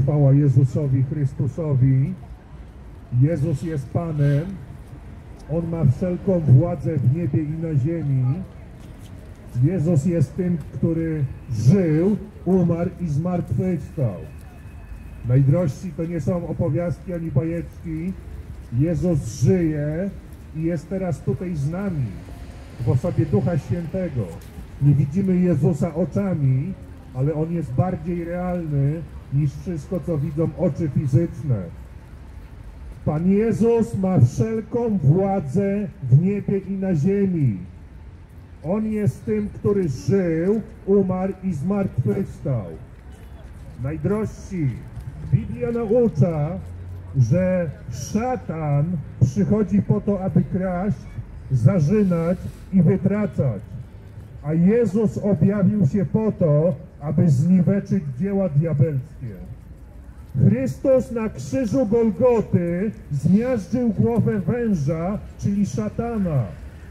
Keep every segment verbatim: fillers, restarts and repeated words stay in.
Chwała Jezusowi Chrystusowi. Jezus jest Panem. On ma wszelką władzę w niebie i na ziemi. Jezus jest tym, który żył, umarł i zmartwychwstał. Najdrożsi, to nie są opowiastki ani bajeczki. Jezus żyje i jest teraz tutaj z nami w osobie Ducha Świętego. Nie widzimy Jezusa oczami, ale On jest bardziej realny niż wszystko, co widzą oczy fizyczne. Pan Jezus ma wszelką władzę w niebie i na ziemi. On jest tym, który żył, umarł i zmartwychwstał. Najdrożsi, Biblia naucza, że szatan przychodzi po to, aby kraść, zarzynać i wytracać. A Jezus objawił się po to, aby zniweczyć dzieła diabelskie. Chrystus na krzyżu Golgoty zmiażdżył głowę węża, czyli szatana.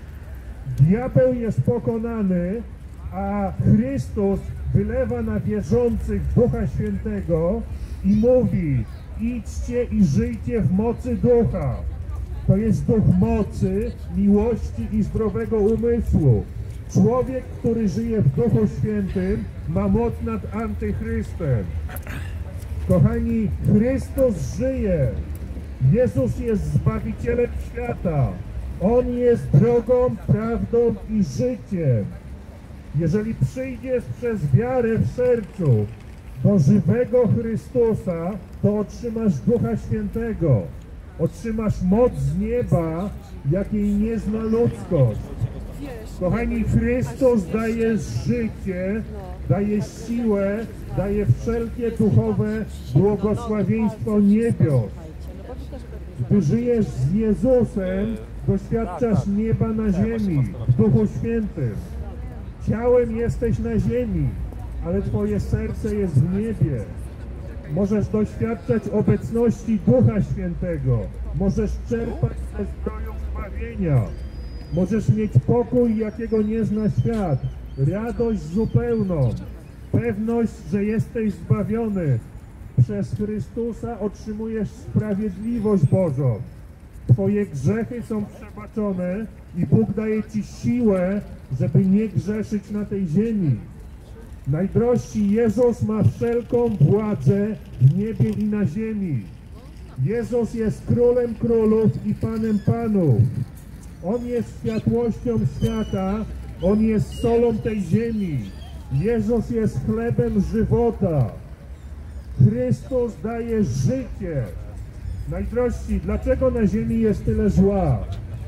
Diabeł jest pokonany, a Chrystus wylewa na wierzących Ducha Świętego i mówi: idźcie i żyjcie w mocy Ducha. To jest duch mocy, miłości i zdrowego umysłu. Człowiek, który żyje w Duchu Świętym, ma moc nad antychrystem. Kochani, Chrystus żyje. Jezus jest Zbawicielem świata. On jest drogą, prawdą i życiem. Jeżeli przyjdziesz przez wiarę w sercu do żywego Chrystusa, to otrzymasz Ducha Świętego. Otrzymasz moc z nieba, jakiej nie zna ludzkość. Kochani, Chrystus daje życie, daje siłę, daje wszelkie duchowe błogosławieństwo niebios. Gdy żyjesz z Jezusem, doświadczasz nieba na ziemi, w Duchu Świętym. Ciałem jesteś na ziemi, ale twoje serce jest w niebie. Możesz doświadczać obecności Ducha Świętego. Możesz czerpać ze zdroju zbawienia. Możesz mieć pokój, jakiego nie zna świat. Radość zupełną. Pewność, że jesteś zbawiony. Przez Chrystusa otrzymujesz sprawiedliwość Bożą. Twoje grzechy są przebaczone i Bóg daje ci siłę, żeby nie grzeszyć na tej ziemi. Najdrożsi, Jezus ma wszelką władzę w niebie i na ziemi. Jezus jest Królem Królów i Panem Panów. On jest światłością świata, On jest solą tej ziemi. Jezus jest chlebem żywota. Chrystus daje życie. Najdrożsi, dlaczego na ziemi jest tyle zła?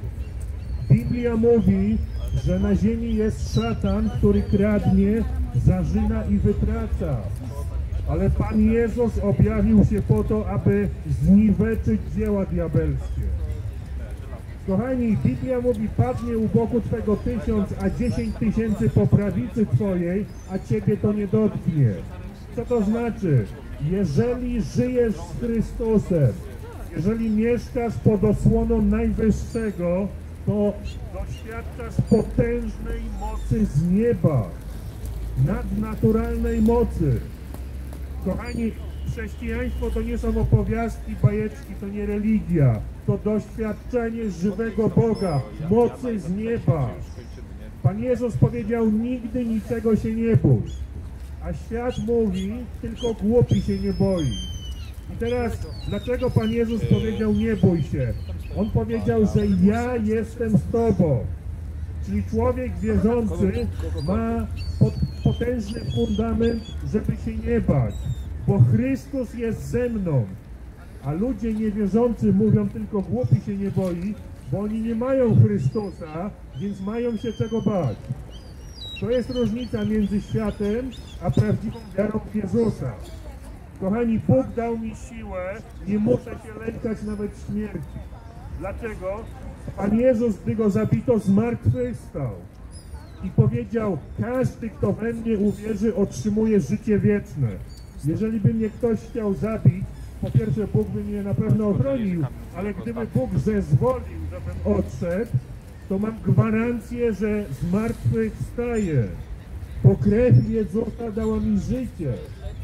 Biblia mówi, że na ziemi jest szatan, który kradnie, zarzyna i wytraca. Ale Pan Jezus objawił się po to, aby zniweczyć dzieła diabelskie. Kochani, Biblia mówi: padnie u boku Twego tysiąc, a dziesięć tysięcy po prawicy Twojej, a Ciebie to nie dotknie. Co to znaczy? Jeżeli żyjesz z Chrystusem, jeżeli mieszkasz pod osłoną Najwyższego, to doświadczasz potężnej mocy z nieba, nadnaturalnej mocy. Kochani, chrześcijaństwo to nie są opowiastki, bajeczki, to nie religia, to doświadczenie żywego Boga, mocy z nieba. Pan Jezus powiedział: nigdy niczego się nie bój. A świat mówi: tylko głupi się nie boi. I teraz, dlaczego Pan Jezus powiedział: nie bój się? On powiedział, że ja jestem z Tobą. Czyli człowiek wierzący ma potężny fundament, żeby się nie bać, bo Chrystus jest ze mną. A ludzie niewierzący mówią: tylko głupi się nie boi, bo oni nie mają Chrystusa, więc mają się czego bać. To jest różnica między światem a prawdziwą wiarą w Jezusa. Kochani, Bóg dał mi siłę, nie muszę się lękać nawet śmierci. Dlaczego? Pan Jezus, gdy Go zabito, zmartwychwstał i powiedział: każdy, kto we mnie uwierzy, otrzymuje życie wieczne. Jeżeli by mnie ktoś chciał zabić, po pierwsze, Bóg by mnie na pewno ochronił, ale gdyby Bóg zezwolił, żebym odszedł, to mam gwarancję, że zmartwychwstaję, bo krew Jezusa dała mi życie.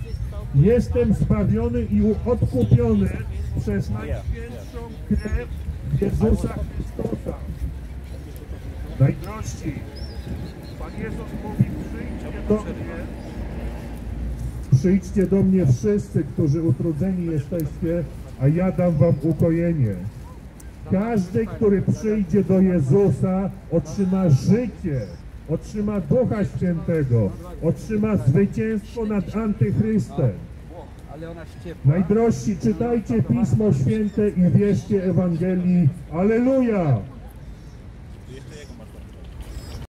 Jestem zbawiony i odkupiony przez najświętszą krew Jezusa Chrystusa. Najdrożsi, Pan Jezus mówi, przyjdźcie do mnie, przyjdźcie do mnie wszyscy, którzy utrudzeni jesteście, a ja dam wam ukojenie. Każdy, który przyjdzie do Jezusa, otrzyma życie, otrzyma Ducha Świętego, otrzyma zwycięstwo nad Antychrystem. Najdrożsi, czytajcie Pismo Święte i wierzcie Ewangelii. Alleluja!